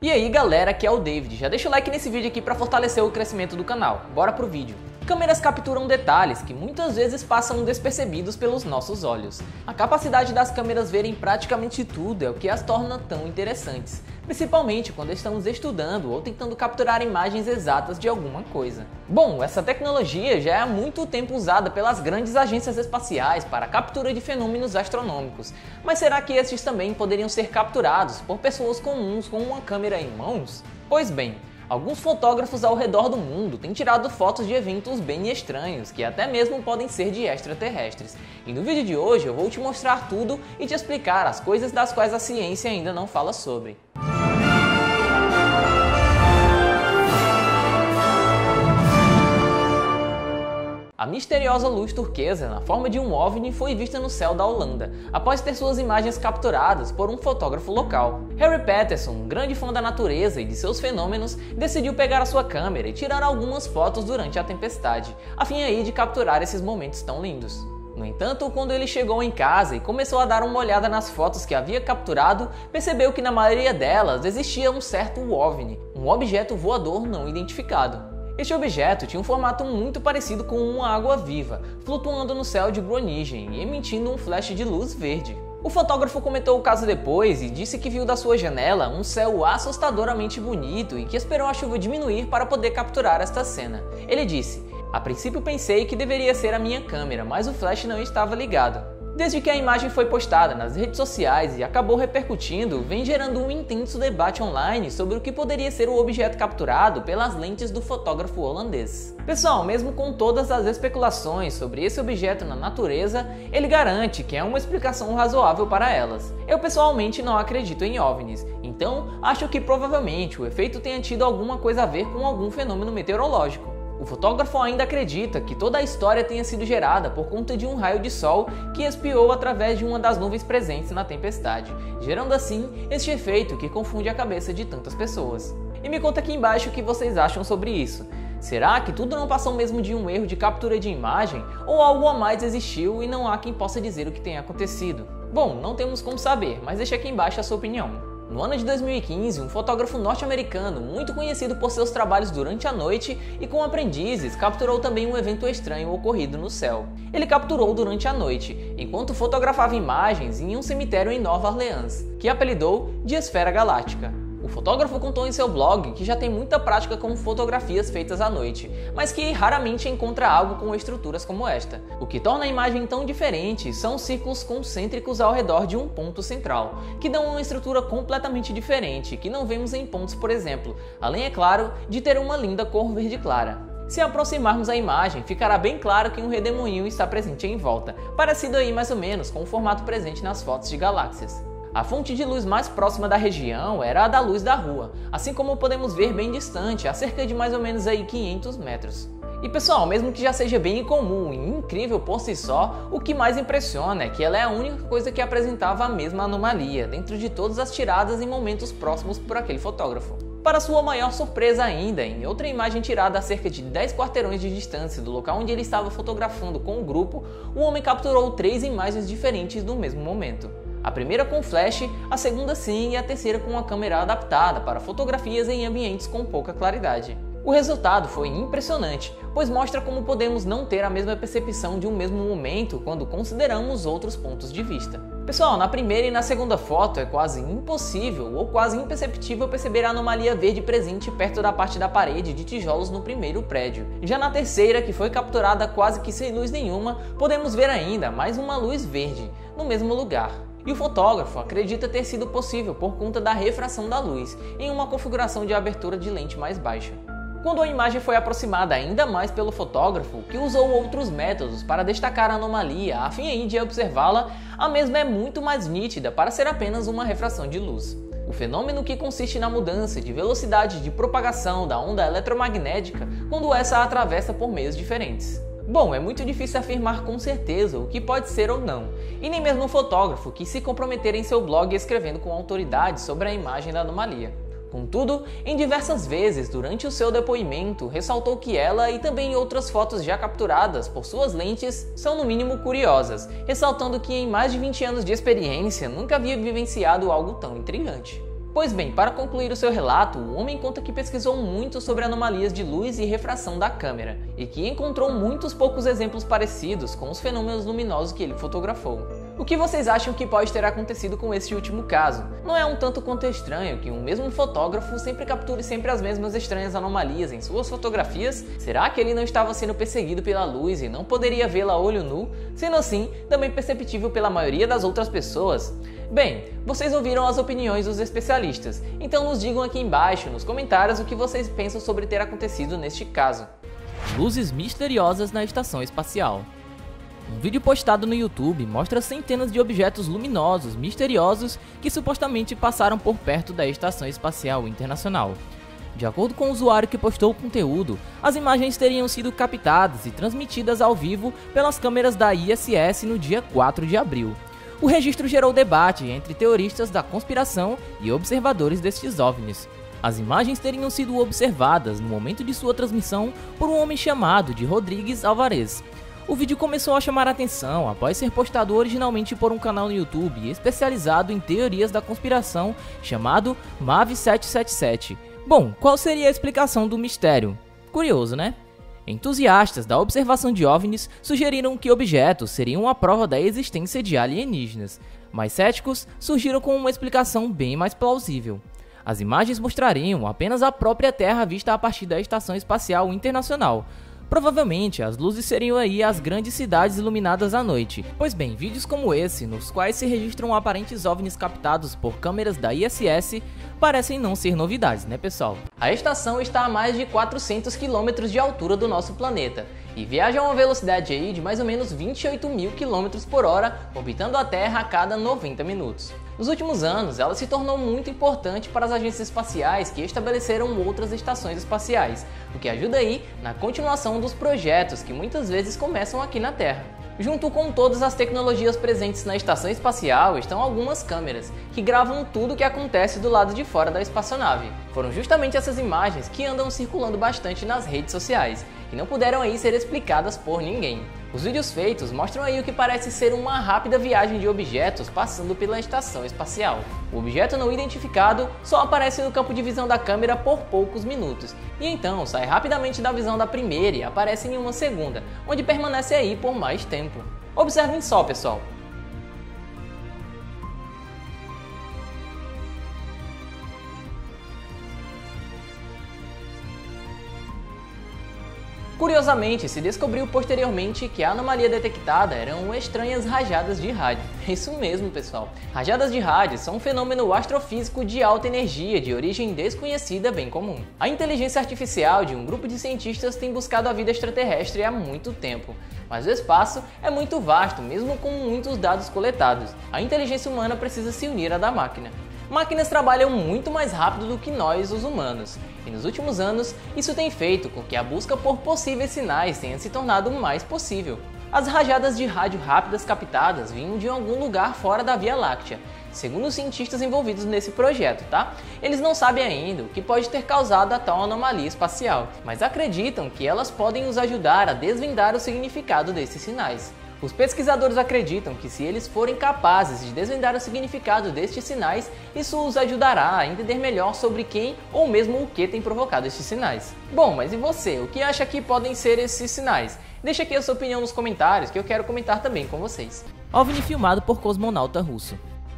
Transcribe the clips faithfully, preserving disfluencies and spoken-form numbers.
E aí galera, aqui é o David, já deixa o like nesse vídeo aqui para fortalecer o crescimento do canal, bora pro vídeo. Câmeras capturam detalhes que muitas vezes passam despercebidos pelos nossos olhos. A capacidade das câmeras verem praticamente tudo é o que as torna tão interessantes, principalmente quando estamos estudando ou tentando capturar imagens exatas de alguma coisa. Bom, essa tecnologia já é há muito tempo usada pelas grandes agências espaciais para a captura de fenômenos astronômicos, mas será que estes também poderiam ser capturados por pessoas comuns com uma câmera em mãos? Pois bem, alguns fotógrafos ao redor do mundo têm tirado fotos de eventos bem estranhos, que até mesmo podem ser de extraterrestres. E no vídeo de hoje eu vou te mostrar tudo e te explicar as coisas das quais a ciência ainda não fala sobre. A misteriosa luz turquesa na forma de um OVNI foi vista no céu da Holanda, após ter suas imagens capturadas por um fotógrafo local. Harry Patterson, um grande fã da natureza e de seus fenômenos, decidiu pegar a sua câmera e tirar algumas fotos durante a tempestade, a fim aí de capturar esses momentos tão lindos. No entanto, quando ele chegou em casa e começou a dar uma olhada nas fotos que havia capturado, percebeu que na maioria delas existia um certo OVNI, um objeto voador não identificado. Este objeto tinha um formato muito parecido com uma água-viva, flutuando no céu de Groningen e emitindo um flash de luz verde. O fotógrafo comentou o caso depois e disse que viu da sua janela um céu assustadoramente bonito e que esperou a chuva diminuir para poder capturar esta cena. Ele disse: "A princípio pensei que deveria ser a minha câmera, mas o flash não estava ligado." Desde que a imagem foi postada nas redes sociais e acabou repercutindo, vem gerando um intenso debate online sobre o que poderia ser o objeto capturado pelas lentes do fotógrafo holandês. Pessoal, mesmo com todas as especulações sobre esse objeto na natureza, ele garante que é uma explicação razoável para elas. Eu pessoalmente não acredito em OVNIs, então acho que provavelmente o efeito tenha tido alguma coisa a ver com algum fenômeno meteorológico. O fotógrafo ainda acredita que toda a história tenha sido gerada por conta de um raio de sol que espiou através de uma das nuvens presentes na tempestade, gerando assim este efeito que confunde a cabeça de tantas pessoas. E me conta aqui embaixo o que vocês acham sobre isso. Será que tudo não passou mesmo de um erro de captura de imagem ou algo a mais existiu e não há quem possa dizer o que tenha acontecido? Bom, não temos como saber, mas deixa aqui embaixo a sua opinião. No ano de dois mil e quinze, um fotógrafo norte-americano muito conhecido por seus trabalhos durante a noite e com aprendizes capturou também um evento estranho ocorrido no céu. Ele capturou durante a noite, enquanto fotografava imagens em um cemitério em Nova Orleans, que apelidou de Esfera Galáctica. O fotógrafo contou em seu blog que já tem muita prática com fotografias feitas à noite, mas que raramente encontra algo com estruturas como esta. O que torna a imagem tão diferente são os círculos concêntricos ao redor de um ponto central, que dão uma estrutura completamente diferente, que não vemos em pontos, por exemplo, além, é claro, de ter uma linda cor verde clara. Se aproximarmos a imagem, ficará bem claro que um redemoinho está presente em volta, parecido aí mais ou menos com o formato presente nas fotos de galáxias. A fonte de luz mais próxima da região era a da luz da rua, assim como podemos ver bem distante, a cerca de mais ou menos aí quinhentos metros. E pessoal, mesmo que já seja bem incomum e incrível por si só, o que mais impressiona é que ela é a única coisa que apresentava a mesma anomalia, dentro de todas as tiradas em momentos próximos por aquele fotógrafo. Para sua maior surpresa ainda, em outra imagem tirada a cerca de dez quarteirões de distância do local onde ele estava fotografando com o grupo, o homem capturou três imagens diferentes no mesmo momento. A primeira com flash, a segunda sim e a terceira com uma câmera adaptada para fotografias em ambientes com pouca claridade. O resultado foi impressionante, pois mostra como podemos não ter a mesma percepção de um mesmo momento quando consideramos outros pontos de vista. Pessoal, na primeira e na segunda foto é quase impossível ou quase imperceptível perceber a anomalia verde presente perto da parte da parede de tijolos no primeiro prédio. Já na terceira, que foi capturada quase que sem luz nenhuma, podemos ver ainda mais uma luz verde, no mesmo lugar. E o fotógrafo acredita ter sido possível por conta da refração da luz, em uma configuração de abertura de lente mais baixa. Quando a imagem foi aproximada ainda mais pelo fotógrafo, que usou outros métodos para destacar a anomalia a fim de observá-la, a mesma é muito mais nítida para ser apenas uma refração de luz. O fenômeno, que consiste na mudança de velocidade de propagação da onda eletromagnética quando essa a atravessa por meios diferentes. Bom, é muito difícil afirmar com certeza o que pode ser ou não, e nem mesmo o fotógrafo quis se comprometer em seu blog escrevendo com autoridade sobre a imagem da anomalia. Contudo, em diversas vezes durante o seu depoimento, ressaltou que ela e também outras fotos já capturadas por suas lentes são no mínimo curiosas, ressaltando que em mais de vinte anos de experiência nunca havia vivenciado algo tão intrigante. Pois bem, para concluir o seu relato, o homem conta que pesquisou muito sobre anomalias de luz e refração da câmera, e que encontrou muitos poucos exemplos parecidos com os fenômenos luminosos que ele fotografou. O que vocês acham que pode ter acontecido com esse último caso? Não é um tanto quanto estranho que um mesmo fotógrafo sempre capture sempre as mesmas estranhas anomalias em suas fotografias? Será que ele não estava sendo perseguido pela luz e não poderia vê-la a olho nu? Sendo assim, também perceptível pela maioria das outras pessoas? Bem, vocês ouviram as opiniões dos especialistas, então nos digam aqui embaixo nos comentários o que vocês pensam sobre ter acontecido neste caso. Luzes misteriosas na estação espacial. Um vídeo postado no YouTube mostra centenas de objetos luminosos misteriosos que supostamente passaram por perto da Estação Espacial Internacional. De acordo com o usuário que postou o conteúdo, as imagens teriam sido captadas e transmitidas ao vivo pelas câmeras da I S S no dia quatro de abril. O registro gerou debate entre teoristas da conspiração e observadores destes OVNIs. As imagens teriam sido observadas no momento de sua transmissão por um homem chamado de Rodrigues Alvarez. O vídeo começou a chamar a atenção após ser postado originalmente por um canal no YouTube especializado em teorias da conspiração chamado Mav sete sete sete. Bom, qual seria a explicação do mistério? Curioso, né? Entusiastas da observação de OVNIs sugeriram que objetos seriam a prova da existência de alienígenas, mas céticos surgiram com uma explicação bem mais plausível. As imagens mostrariam apenas a própria Terra vista a partir da Estação Espacial Internacional. Provavelmente as luzes seriam aí as grandes cidades iluminadas à noite. Pois bem, vídeos como esse, nos quais se registram aparentes OVNIs captados por câmeras da I S S, parecem não ser novidades, né pessoal? A estação está a mais de quatrocentos quilômetros de altura do nosso planeta e viaja a uma velocidade aí de mais ou menos vinte e oito mil quilômetros por hora, orbitando a Terra a cada noventa minutos. Nos últimos anos, ela se tornou muito importante para as agências espaciais que estabeleceram outras estações espaciais, o que ajuda aí na continuação dos projetos que muitas vezes começam aqui na Terra. Junto com todas as tecnologias presentes na estação espacial estão algumas câmeras, que gravam tudo o que acontece do lado de fora da espaçonave. Foram justamente essas imagens que andam circulando bastante nas redes sociais, e não puderam aí ser explicadas por ninguém. Os vídeos feitos mostram aí o que parece ser uma rápida viagem de objetos passando pela estação espacial. O objeto não identificado só aparece no campo de visão da câmera por poucos minutos, e então sai rapidamente da visão da primeira e aparece em uma segunda, onde permanece aí por mais tempo. Observem só, pessoal. Curiosamente, se descobriu posteriormente que a anomalia detectada eram estranhas rajadas de rádio. Isso mesmo, pessoal. Rajadas de rádio são um fenômeno astrofísico de alta energia de origem desconhecida bem comum. A inteligência artificial de um grupo de cientistas tem buscado a vida extraterrestre há muito tempo, mas o espaço é muito vasto, mesmo com muitos dados coletados. A inteligência humana precisa se unir à da máquina. Máquinas trabalham muito mais rápido do que nós, os humanos, e nos últimos anos isso tem feito com que a busca por possíveis sinais tenha se tornado mais possível. As rajadas de rádio rápidas captadas vinham de algum lugar fora da Via Láctea, segundo os cientistas envolvidos nesse projeto, tá? Eles não sabem ainda o que pode ter causado a tal anomalia espacial, mas acreditam que elas podem nos ajudar a desvendar o significado desses sinais. Os pesquisadores acreditam que se eles forem capazes de desvendar o significado destes sinais, isso os ajudará a entender melhor sobre quem ou mesmo o que tem provocado estes sinais. Bom, mas e você? O que acha que podem ser esses sinais? Deixa aqui a sua opinião nos comentários que eu quero comentar também com vocês. OVNI filmado por cosmonauta russo.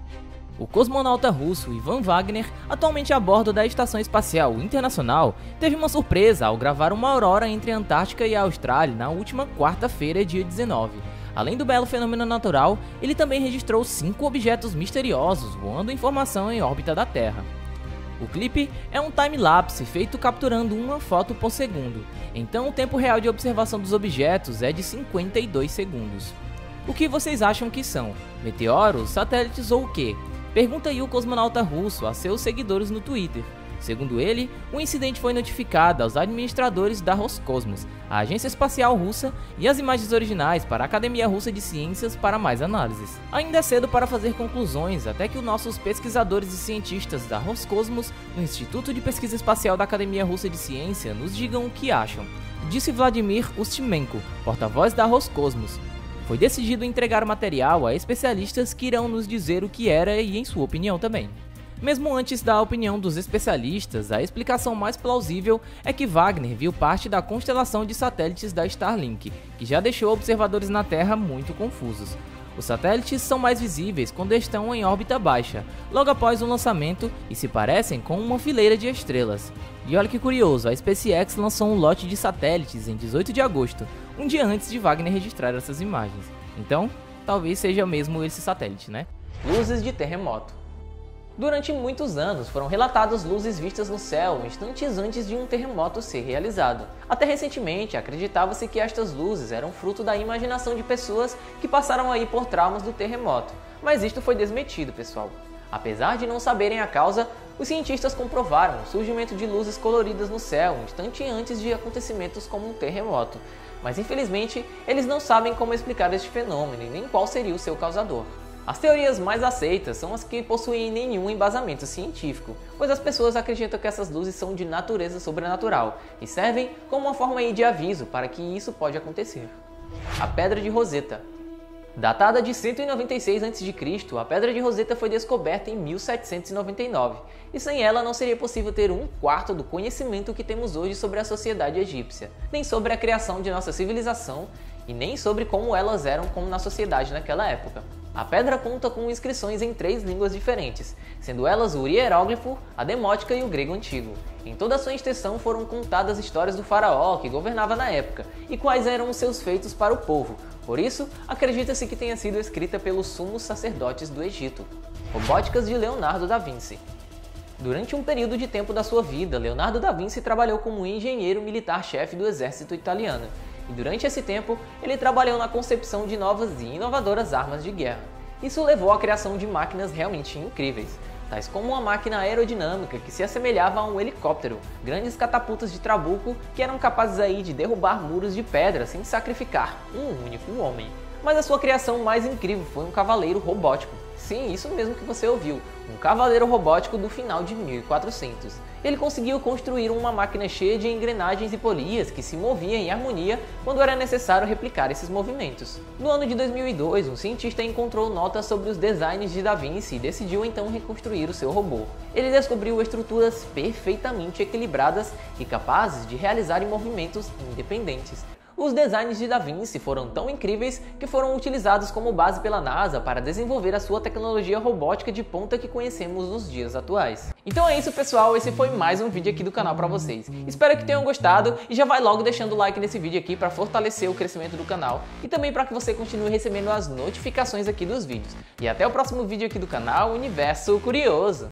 O cosmonauta russo Ivan Wagner, atualmente a bordo da Estação Espacial Internacional, teve uma surpresa ao gravar uma aurora entre a Antártica e a Austrália na última quarta-feira, dia dezenove. Além do belo fenômeno natural, ele também registrou cinco objetos misteriosos voando em formação em órbita da Terra. O clipe é um time-lapse feito capturando uma foto por segundo, então o tempo real de observação dos objetos é de cinquenta e dois segundos. O que vocês acham que são? Meteoros, satélites ou o quê? Pergunta aí o cosmonauta russo a seus seguidores no Twitter. Segundo ele, o incidente foi notificado aos administradores da Roscosmos, a agência espacial russa, e as imagens originais para a Academia Russa de Ciências para mais análises. Ainda é cedo para fazer conclusões até que os nossos pesquisadores e cientistas da Roscosmos, no Instituto de Pesquisa Espacial da Academia Russa de Ciência, nos digam o que acham, disse Vladimir Ustimenko, porta-voz da Roscosmos. Foi decidido entregar o material a especialistas que irão nos dizer o que era e em sua opinião também. Mesmo antes da opinião dos especialistas, a explicação mais plausível é que Wagner viu parte da constelação de satélites da Starlink, que já deixou observadores na Terra muito confusos. Os satélites são mais visíveis quando estão em órbita baixa, logo após o lançamento, e se parecem com uma fileira de estrelas. E olha que curioso, a SpaceX lançou um lote de satélites em dezoito de agosto, um dia antes de Wagner registrar essas imagens. Então, talvez seja mesmo esse satélite, né? Luzes de terremoto. Durante muitos anos foram relatadas luzes vistas no céu instantes antes de um terremoto ser realizado. Até recentemente acreditava-se que estas luzes eram fruto da imaginação de pessoas que passaram aí por traumas do terremoto, mas isto foi desmentido, pessoal. Apesar de não saberem a causa, os cientistas comprovaram o surgimento de luzes coloridas no céu um instante antes de acontecimentos como um terremoto, mas infelizmente eles não sabem como explicar este fenômeno e nem qual seria o seu causador. As teorias mais aceitas são as que possuem nenhum embasamento científico, pois as pessoas acreditam que essas luzes são de natureza sobrenatural e servem como uma forma de aviso para que isso pode acontecer. A Pedra de Roseta. Datada de cento e noventa e seis antes de Cristo, a Pedra de Roseta foi descoberta em mil setecentos e noventa e nove, e sem ela não seria possível ter um quarto do conhecimento que temos hoje sobre a sociedade egípcia, nem sobre a criação de nossa civilização e nem sobre como elas eram como na sociedade naquela época. A pedra conta com inscrições em três línguas diferentes, sendo elas o hieróglifo, a demótica e o grego antigo. Em toda a sua extensão foram contadas histórias do faraó que governava na época e quais eram os seus feitos para o povo. Por isso, acredita-se que tenha sido escrita pelos sumos sacerdotes do Egito. Robóticas de Leonardo da Vinci. Durante um período de tempo da sua vida, Leonardo da Vinci trabalhou como engenheiro militar-chefe do exército italiano. E durante esse tempo, ele trabalhou na concepção de novas e inovadoras armas de guerra. Isso levou à criação de máquinas realmente incríveis, tais como uma máquina aerodinâmica que se assemelhava a um helicóptero, grandes catapultas de trabuco que eram capazes aí de derrubar muros de pedra sem sacrificar um único homem. Mas a sua criação mais incrível foi um cavaleiro robótico. Sim, isso mesmo que você ouviu, um cavaleiro robótico do final de mil e quatrocentos. Ele conseguiu construir uma máquina cheia de engrenagens e polias que se moviam em harmonia quando era necessário replicar esses movimentos. No ano de dois mil e dois, um cientista encontrou notas sobre os designs de Da Vinci e decidiu então reconstruir o seu robô. Ele descobriu estruturas perfeitamente equilibradas e capazes de realizar movimentos independentes. Os designs de Da Vinci foram tão incríveis que foram utilizados como base pela NASA para desenvolver a sua tecnologia robótica de ponta que conhecemos nos dias atuais. Então é isso, pessoal, esse foi mais um vídeo aqui do canal para vocês. Espero que tenham gostado e já vai logo deixando o like nesse vídeo aqui para fortalecer o crescimento do canal e também para que você continue recebendo as notificações aqui dos vídeos. E até o próximo vídeo aqui do canal Universo Curioso!